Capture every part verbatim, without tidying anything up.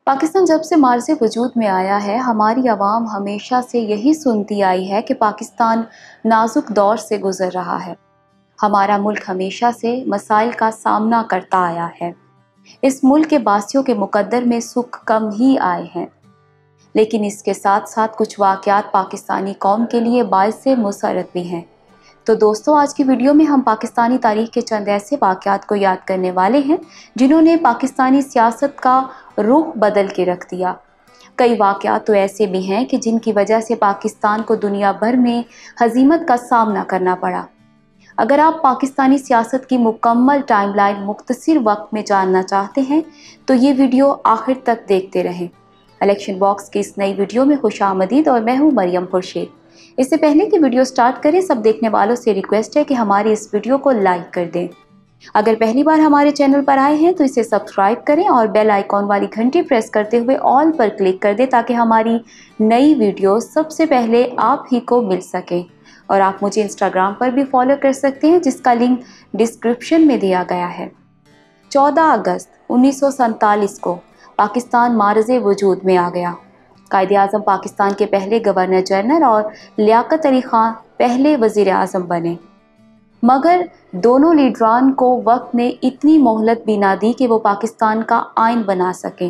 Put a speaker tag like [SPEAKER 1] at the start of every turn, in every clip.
[SPEAKER 1] पाकिस्तान जब से मार्ज़ वजूद में आया है, हमारी आवाम हमेशा से यही सुनती आई है कि पाकिस्तान नाजुक दौर से गुज़र रहा है। हमारा मुल्क हमेशा से मसाइल का सामना करता आया है। इस मुल्क के बासियों के मुकद्दर में सुख कम ही आए हैं, लेकिन इसके साथ साथ कुछ वाक़यात पाकिस्तानी कौम के लिए बाइस मुसर्रत भी हैं। तो दोस्तों, आज की वीडियो में हम पाकिस्तानी तारीख़ के चंद ऐसे वाक़यात को याद करने वाले हैं जिन्होंने पाकिस्तानी सियासत का रुख बदल के रख दिया। कई वाक़यात तो ऐसे भी हैं कि जिनकी वजह से पाकिस्तान को दुनिया भर में हज़ीमत का सामना करना पड़ा। अगर आप पाकिस्तानी सियासत की मुकम्मल टाइमलाइन मुख्तसर वक्त में जानना चाहते हैं तो ये वीडियो आखिर तक देखते रहें। इलेक्शन बॉक्स की इस नई वीडियो में खुशामदीद और मैं हूँ मरियम खुर्शीद। इससे पहले कि वीडियो स्टार्ट करें, सब देखने वालों से रिक्वेस्ट है कि हमारी इस वीडियो को लाइक कर दें। अगर पहली बार हमारे चैनल पर आए हैं तो इसे सब्सक्राइब करें और बेल आइकॉन वाली घंटी प्रेस करते हुए ऑल पर क्लिक कर दें ताकि हमारी नई वीडियो सबसे पहले आप ही को मिल सके। और आप मुझे इंस्टाग्राम पर भी फॉलो कर सकते हैं, जिसका लिंक डिस्क्रिप्शन में दिया गया है। चौदह अगस्त उन्नीस सौ सैंतालीस को पाकिस्तान मार्ज़ वजूद में आ गया। कायदे आज़म पाकिस्तान के पहले गवर्नर जनरल और लियाकत अली खान पहले वज़ीर आज़म बने, मगर दोनों लीडरान को वक्त ने इतनी मोहलत भी ना दी कि वो पाकिस्तान का आइन बना सकें।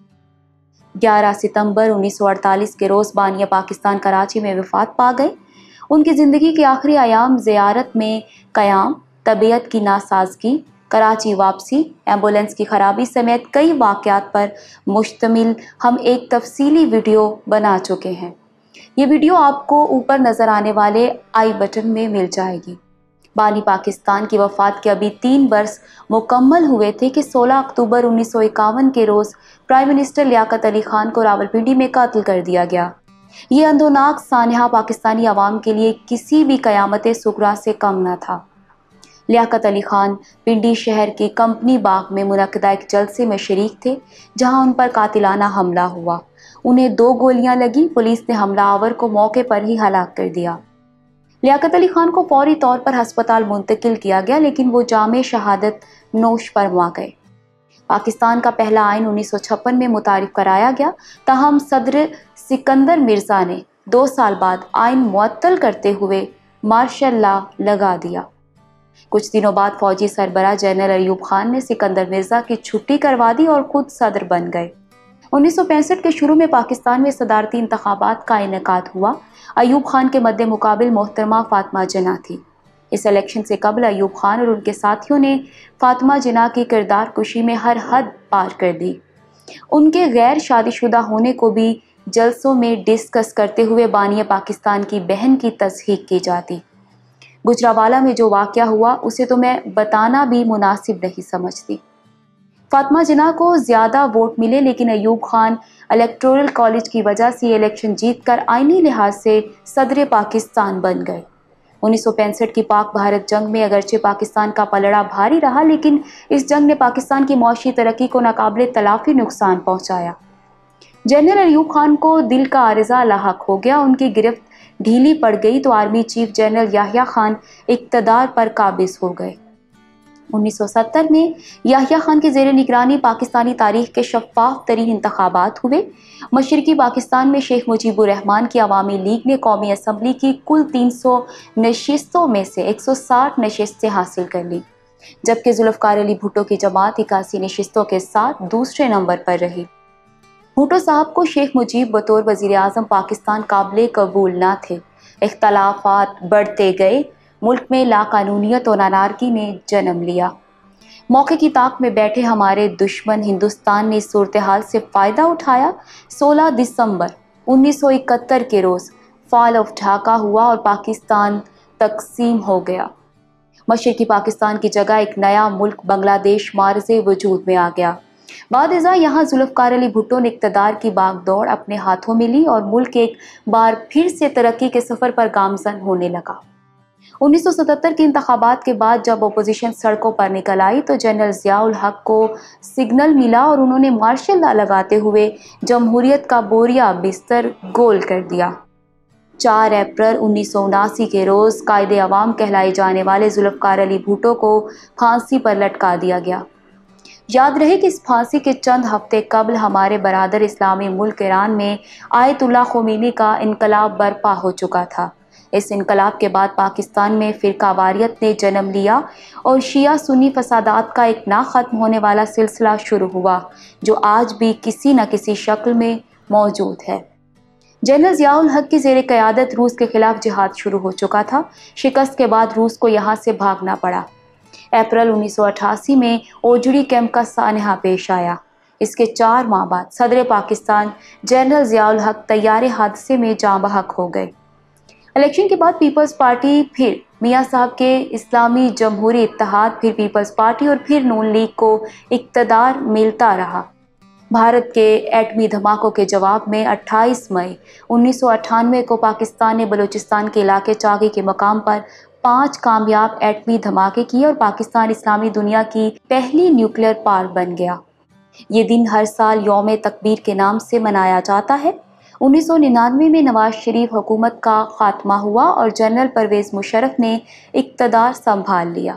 [SPEAKER 1] ग्यारह सितंबर उन्नीस सौ अड़तालीस के रोज़ बानिया पाकिस्तान कराची में वफ़ात पा गए। उनकी ज़िंदगी के आखिरी अयाम ज़ियारत में क़याम, तबीयत की नासाजगी, कराची वापसी, एम्बुलेंस की खराबी समेत कई वाक़यात पर मुश्तमिल हम एक तफसीली वीडियो बना चुके हैं। ये वीडियो आपको ऊपर नज़र आने वाले आई बटन में मिल जाएगी। बानी पाकिस्तान की वफ़ात के अभी तीन बरस मुकम्मल हुए थे कि सोलह अक्टूबर उन्नीस सौ इक्यावन के रोज़ प्राइम मिनिस्टर लियाकत अली खान को रावलपिंडी में कत्ल कर दिया गया। ये अंदोनाक सानहा पाकिस्तानी अवाम के लिए किसी भी क़यामत सुगरा से कम न था। लियाकत अली खान पिंडी शहर के कंपनी बाग में मुनक्किदा एक जलसे में शरीक थे, जहां उन पर कातिलाना हमला हुआ। उन्हें दो गोलियां लगी। पुलिस ने हमलावर को मौके पर ही हलाक कर दिया। लियाकत अली खान को फौरी तौर पर हस्पताल मुंतकिल किया गया, लेकिन वो जामे शहादत नोश फरमा गए। पाकिस्तान का पहला आइन उन्नीस सौ छप्पन में मुतारिफ कराया गया, तहम सदर सिकंदर मिर्जा ने दो साल बाद आइन मुअत्तल करते हुए मार्शल लॉ लगा दिया। कुछ दिनों बाद फौजी सरबराह जनरल अयूब खान ने सिकंदर मिर्जा की छुट्टी करवा दी और खुद सदर बन गए। उन्नीस सौ पैंसठ के शुरू में पाकिस्तान में सदारती इंतखाबात का इनेकाद हुआ। अयूब खान के मद्दे मुकाबिल मोहतरमा फातिमा जिन्ना थी। इस इलेक्शन से कबल अयूब खान और उनके साथियों ने फातिमा जिन्ना की किरदार कुशी में हर हद पार कर दी। उनके गैर शादीशुदा होने को भी जलसों में डिस्कस करते हुए बानिया पाकिस्तान की बहन की तस्दीक की जाती। गुजरावाला में जो वाक़या हुआ उसे तो मैं बताना भी मुनासिब नहीं समझती। फातिमा जिन्ना को ज़्यादा वोट मिले, लेकिन अयूब खान इलेक्टोरल कॉलेज की वजह से इलेक्शन जीतकर आईनी लिहाज से सदर पाकिस्तान बन गए। उन्नीस सौ पैंसठ की पाक भारत जंग में अगरचे पाकिस्तान का पलड़ा भारी रहा, लेकिन इस जंग ने पाकिस्तान की मौशी तरक्की को नाकाबिले तलाफी नुकसान पहुँचाया। जनरल अयूब खान को दिल का आरिज़ा लाहक हो गया। उनकी गिरफ्त ढीली पड़ गई तो army chief general Yahya Khan इक़्तिदार पर काबिज हो गए। उन्नीस सौ सत्तर में याहिया खान की ज़ेर निगरानी पाकिस्तानी तारीख के शफ़ाफ तरीन इंतखाबात हुए। मशरकी पाकिस्तान में शेख मुजीबुर रहमान की अवामी लीग ने कौमी असम्बली की कुल तीन सौ नशिस्तों में से एक सौ साठ नशिस्तें हासिल कर ली, जबकि जुल्फ़िकार अली भुट्टो की जमात इक्यासी नशिस्तों के साथ दूसरे नंबर पर रही। भुट्टो साहब को शेख मुजीब बतौर वज़ीर आज़म पाकिस्तान काबिल कबूल न थे। इख्तलाफात बढ़ते गए। मुल्क में लाकानूनियत और अनारकी ने जन्म लिया। मौके की ताक में बैठे हमारे दुश्मन हिंदुस्तान ने इस सूरत हाल से फ़ायदा उठाया। सोलह दिसंबर उन्नीस सौ इकहत्तर के रोज़ फॉल ऑफ ढाका हुआ और पाकिस्तान तकसीम हो गया। मशरकी पाकिस्तान की जगह एक नया मुल्क बांग्लादेश मार्ज़ वजूद में आ गया। बादइज़ा यहाँ जुल्फ़िकार अली भुट्टो ने इक़्तिदार की बागडोर अपने हाथों में ली और मुल्क एक बार फिर से तरक्की के सफ़र पर गामज़न होने लगा। उन्नीस सौ सतहत्तर के इंतखाबात के बाद जब अपोजिशन सड़कों पर निकल आई तो जनरल ज़ियाउल हक को सिग्नल मिला और उन्होंने मार्शल लॉ लगाते हुए जमहूरियत का बोरिया बिस्तर गोल कर दिया। चार अप्रैल उन्नीस सौ उनासी के रोज़ कायदे अवाम कहलाए जाने वाले जुल्फ़िकार अली भुट्टो को फांसी पर लटका दिया गया। یاد رہے کہ اس پھانسی کے چند ہفتے قبل ہمارے برادر اسلامی ملک ایران میں آیت اللہ خمینی کا انقلاب برپا ہو چکا تھا۔ اس انقلاب کے بعد پاکستان میں فرقہ واریت نے جنم لیا اور شیعہ سنی فسادات کا ایک نہ ختم ہونے والا سلسلہ شروع ہوا، جو آج بھی کسی نہ کسی شکل میں موجود ہے۔ جنرل ضیاء الحق کی زیر قیادت روس کے خلاف جہاد شروع ہو چکا تھا۔ شکست کے بعد روس کو یہاں سے بھاگنا پڑا۔ اپریل انیس سو اٹھاسی میں اوجڑی کیمپ کا سانحہ پیش آیا۔ اس کے چار ماہ بعد صدر پاکستان جنرل ضیاء الحق طیارے حادثے میں جاں بحق ہو گئے۔ الیکشن کے بعد پیپلز پارٹی، پھر میاں صاحب کے اسلامی جمہوری اتحاد، پھر پیپلز پارٹی اور پھر نون لیگ کو اقتدار ملتا رہا۔ بھارت کے ایٹمی دھماکوں کے جواب میں اٹھائیس مئی انیس سو اٹھانوے کو پاکستان نے بلوچستان کے علاقے چاغی کے مقام پر پانچ کامیاب ایٹمی دھماکے کیے اور پاکستان اسلامی دنیا کی پہلی نیوکلیئر پاور بن گیا۔ یہ دن ہر سال یوم تکبیر کے نام سے منایا جاتا ہے۔ انیس سو ننانوے میں نواز شریف حکومت کا خاتمہ ہوا اور جنرل پرویز مشرف نے اقتدار سنبھال لیا۔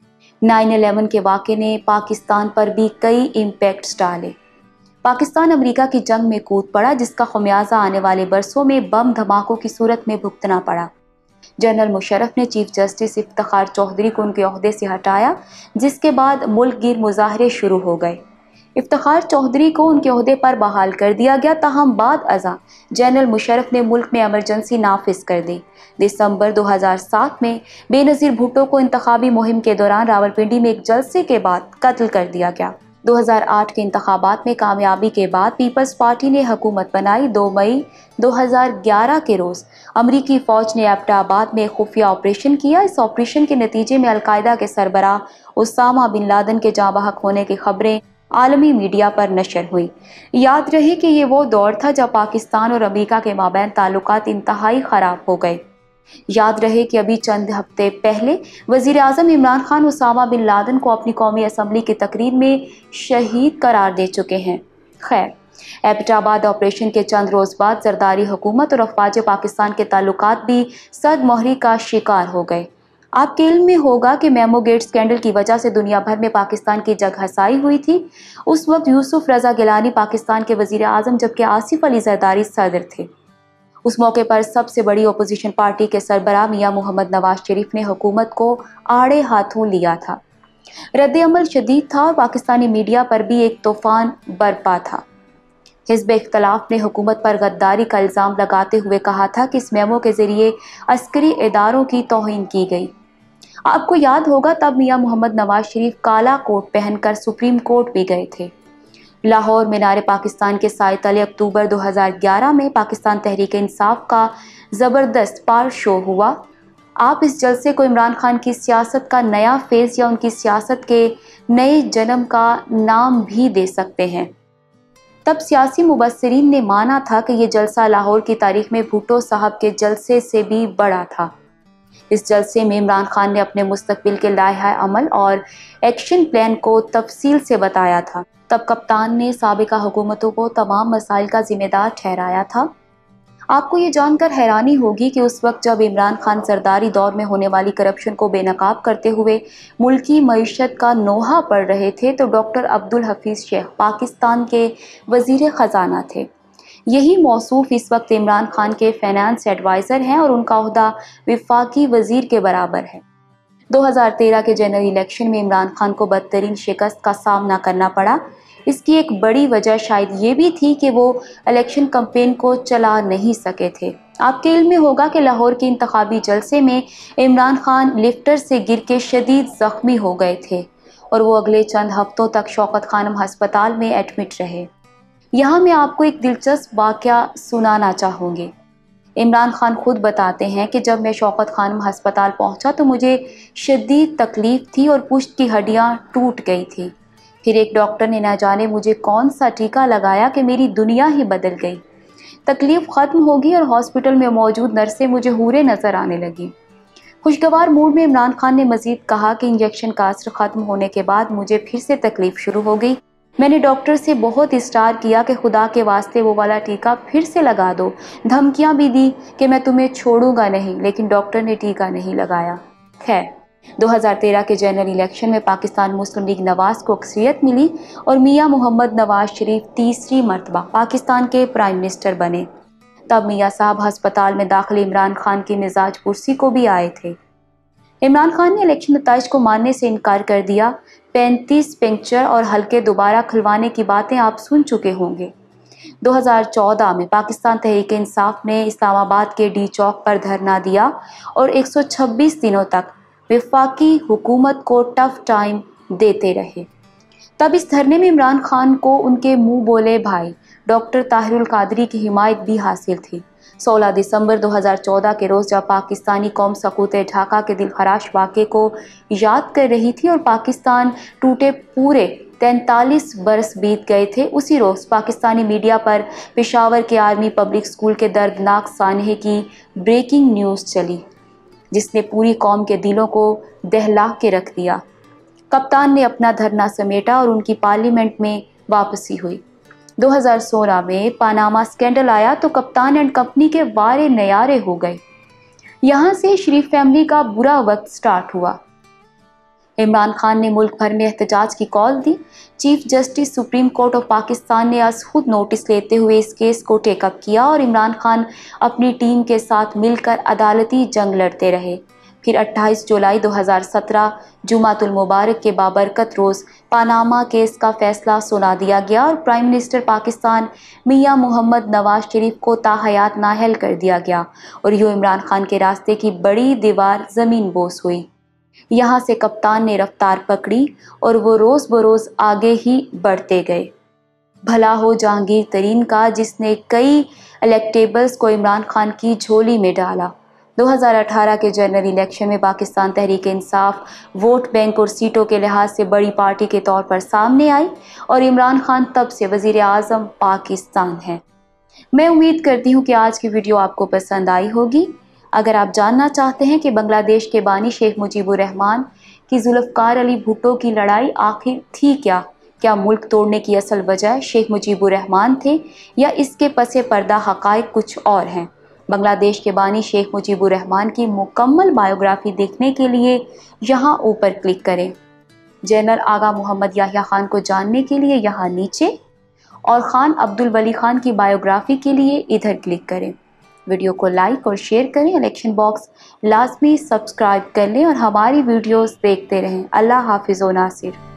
[SPEAKER 1] نائن الیون کے واقعے نے پاکستان پر بھی کئی امپیکٹس ڈالے۔ پاکستان امریکہ کی جنگ میں کود پڑا، جس کا خمیازہ آنے والے برسوں میں بم دھماکوں کی صورت میں بھگتنا پڑا۔ جنرل مشرف نے چیف جسٹس افتخار چوہدری کو ان کے عہدے سے ہٹایا، جس کے بعد ملک گیر مظاہرے شروع ہو گئے۔ افتخار چوہدری کو ان کے عہدے پر بحال کر دیا گیا، تاہم بعد ازاں جنرل مشرف نے ملک میں ایمرجنسی نافذ کر دی۔ دسمبر دو ہزار سات میں بے نظیر بھٹو کو انتخابی مہم کے دوران راولپنڈی میں ایک جلسے کے بعد قتل کر دیا گیا۔ دو ہزار آٹھ کے انتخابات میں کامیابی کے بعد پیپلز پارٹی نے حکومت بنائی۔ دو مئی دو ہزار گیارہ کے روز امریکی فوج نے ایبٹ آباد میں خفیہ آپریشن کیا۔ اس آپریشن کے نتیجے میں القاعدہ کے سربراہ اسامہ بن لادن کے جاں بحق ہونے کی خبریں عالمی میڈیا پر نشر ہوئی۔ یاد رہے کہ یہ وہ دور تھا جب پاکستان اور امریکہ کے مابین تعلقات انتہائی خراب ہو گئے۔ یاد رہے کہ ابھی چند ہفتے پہلے وزیر اعظم Imran Khan Osama bin Laden کو اپنی قومی اسمبلی کی تقریر میں شہید قرار دے چکے ہیں۔ خیر، ایبٹ آباد آپریشن کے چند روز بعد زرداری حکومت اور افواج پاکستان کے تعلقات بھی صد مہری کا شکار ہو گئے۔ آپ کے علم میں ہوگا کہ میمو گیٹ اسکینڈل کی وجہ سے دنیا بھر میں پاکستان کی جگ ہسائی ہوئی تھی۔ اس وقت یوسف رضا گیلانی پاکستان کے وزیر اعظم جبکہ آصف علی زرداری صدر تھے۔ اس موقع پر سب سے بڑی اپوزیشن پارٹی کے سربراہ میاں محمد نواز شریف نے حکومت کو آڑے ہاتھوں لیا تھا۔ رد عمل شدید تھا اور پاکستانی میڈیا پر بھی ایک طوفان برپا تھا۔ حزب اختلاف نے حکومت پر غداری کا الزام لگاتے ہوئے کہا تھا کہ اس میمو کے ذریعے عسکری اداروں کی توہین کی گئی۔ آپ کو یاد ہوگا تب میاں محمد نواز شریف کالا کوٹ پہن کر سپریم کورٹ بھی گئے تھے۔ لاہور مینار پاکستان کے سائے تلے اکتوبر دو ہزار گیارہ میں پاکستان تحریک انصاف کا زبردست پار شو ہوا۔ آپ اس جلسے کو عمران خان کی سیاست کا نیا فیز یا ان کی سیاست کے نئے جنم کا نام بھی دے سکتے ہیں۔ تب سیاسی مبصرین نے مانا تھا کہ یہ جلسہ لاہور کی تاریخ میں بھٹو صاحب کے جلسے سے بھی بڑا تھا۔ اس جلسے میں عمران خان نے اپنے مستقبل کے لائحہ عمل اور ایکشن پلان کو تفصیل سے بتایا تھا۔ تب کپتان نے سابقہ حکومتوں کو تمام مسائل کا ذمہ دار ٹھہرایا تھا۔ آپ کو یہ جان کر حیرانی ہوگی کہ اس وقت جب عمران خان زرداری دور میں ہونے والی کرپشن کو بے نقاب کرتے ہوئے ملکی معیشت کا نوحہ پڑھ رہے تھے تو ڈاکٹر عبدالحفیظ شیخ پاکستان کے وزیر خزانہ تھے۔ یہی موصوف اس وقت عمران خان کے فائنانس ایڈوائزر ہیں اور ان کا عہدہ وفاقی وزیر کے برابر ہے۔ دو ہزار تیرہ کے جنرل الیکشن میں عمران خان کو بدترین شکست کا سامنا کرنا پڑا۔ اس کی ایک بڑی وجہ شاید یہ بھی تھی کہ وہ الیکشن کمپین کو چلا نہیں سکے تھے۔ آپ کے علم میں ہوگا کہ لاہور کے انتخابی جلسے میں عمران خان لفٹر سے گر کے شدید زخمی ہو گئے تھے اور وہ اگلے چند ہفتوں تک شوکت خانم ہسپتال میں ایڈمٹ رہے۔ یہاں میں آپ کو ایک دلچسپ واقعہ سنانا چاہوں گی۔ عمران خان خود بتاتے ہیں کہ جب میں شوکت خانم ہسپتال پہنچا تو مجھے شدید تکلیف تھی اور پشت کی ہڈیاں ٹوٹ گئی تھی۔ پھر ایک ڈاکٹر نے نہ جانے مجھے کون سا ٹیکہ لگایا کہ میری دنیا ہی بدل گئی۔ تکلیف ختم ہوگی اور ہاسپٹل میں موجود نرسیں مجھے حوریں نظر آنے لگی۔ خوشگوار موڈ میں عمران خان نے مزید کہا کہ انجیکشن کا اثر ختم ہونے کے بعد مجھے پھر سے تکلیف شروع ہو گئی۔ میں نے ڈاکٹر سے بہت اصرار کیا کہ خدا کے واسطے وہ والا ٹیکہ پھر سے لگا دو، دھمکیاں بھی دی کہ میں تمہیں چھوڑوں گا نہیں، لیکن ڈاکٹر نے ٹیکہ نہیں لگایا۔ خیر، दो हज़ार तेरह के जनरल इलेक्शन में पाकिस्तान मुस्लिम लीग नवाज को अक्सरियत मिली और मियां मोहम्मद नवाज शरीफ तीसरी मरतबा पाकिस्तान के प्राइम मिनिस्टर बने। तब मियां साहब हस्पताल में दाखिल इमरान खान की मिजाज पुरसी को भी आए थे। इमरान खान ने इलेक्शन नताइज को मानने से इनकार कर दिया। पैंतीस पंक्चर और हल्के दोबारा खुलवाने की बातें आप सुन चुके होंगे। दो हज़ार चौदह में पाकिस्तान तहरीक इंसाफ ने इस्लामाबाद के डी चौक पर धरना दिया और एक सौ छब्बीस दिनों तक वफाकी हुकूमत को टफ टाइम देते रहे। तब इस धरने में इमरान खान को उनके मुंह बोले भाई डॉक्टर ताहिरुल कादरी की हिमायत भी हासिल थी। सोलह दिसंबर दो हज़ार चौदह के रोज़ जब पाकिस्तानी कौम सकूत ढाका के दिलखराश वाक़े को याद कर रही थी और पाकिस्तान टूटे पूरे तैंतालीस बरस बीत गए थे, उसी रोज़ पाकिस्तानी मीडिया पर पेशावर के आर्मी पब्लिक स्कूल के दर्दनाक सानहे की ब्रेकिंग न्यूज़ चली, जिसने पूरी कौम के दिलों को दहला के रख दिया। कप्तान ने अपना धरना समेटा और उनकी पार्लियामेंट में वापसी हुई। दो हज़ार सोलह में पानामा स्कैंडल आया तो कप्तान एंड कंपनी के वारे नयारे हो गए। यहाँ से शरीफ फैमिली का बुरा वक्त स्टार्ट हुआ। इमरान खान ने मुल्क भर में एहतजाज की कॉल दी। Chief justice supreme court of Pakistan ने आज खुद नोटिस लेते हुए इस केस को टेकअप किया और इमरान खान अपनी टीम के साथ मिलकर अदालती जंग लड़ते रहे। फिर अट्ठाईस जुलाई दो हज़ार सत्रह जुमातुल मुबारक के बाबरकत रोज़ पानामा केस का फैसला सुना दिया गया और प्राइम मिनिस्टर पाकिस्तान मियां मोहम्मद नवाज शरीफ को ताहयात नाअहल कर दिया गया और यूँ इमरान खान के रास्ते की बड़ी दीवार ज़मीन बोस हुई। यहाँ से कप्तान ने रफ्तार पकड़ी और वो रोज़ बरोज़ आगे ही बढ़ते गए। भला हो जहांगीर तरीन का, जिसने कई इलेक्टेबल्स को इमरान खान की झोली में डाला। दो हज़ार अठारह के जनरल इलेक्शन में पाकिस्तान तहरीक इंसाफ वोट बैंक और सीटों के लिहाज से बड़ी पार्टी के तौर पर सामने आई और इमरान खान तब से वज़ीर आज़म पाकिस्तान है। मैं उम्मीद करती हूँ कि आज की वीडियो आपको पसंद आई होगी। अगर आप जानना चाहते हैं कि बांग्लादेश के बानी शेख मुजीबुर रहमान की जुल्फ़कार अली भुट्टो की लड़ाई आखिर थी क्या, क्या मुल्क तोड़ने की असल वजह शेख मुजीबुर रहमान थे या इसके पसे पर्दा हक़ाइक़ कुछ और हैं, बांग्लादेश के बानी शेख मुजीबुर रहमान की मुकम्मल बायोग्राफी देखने के लिए यहाँ ऊपर क्लिक करें। जनरल आगा मोहम्मद याह्या खान को जानने के लिए यहाँ नीचे और खान अब्दुल वली खान की बायोग्राफी के लिए इधर क्लिक करें। वीडियो को लाइक और शेयर करें, इलेक्शन बॉक्स लाजमी सब्सक्राइब कर लें और हमारी वीडियोस देखते रहें। अल्लाह हाफिज़ व नासिर।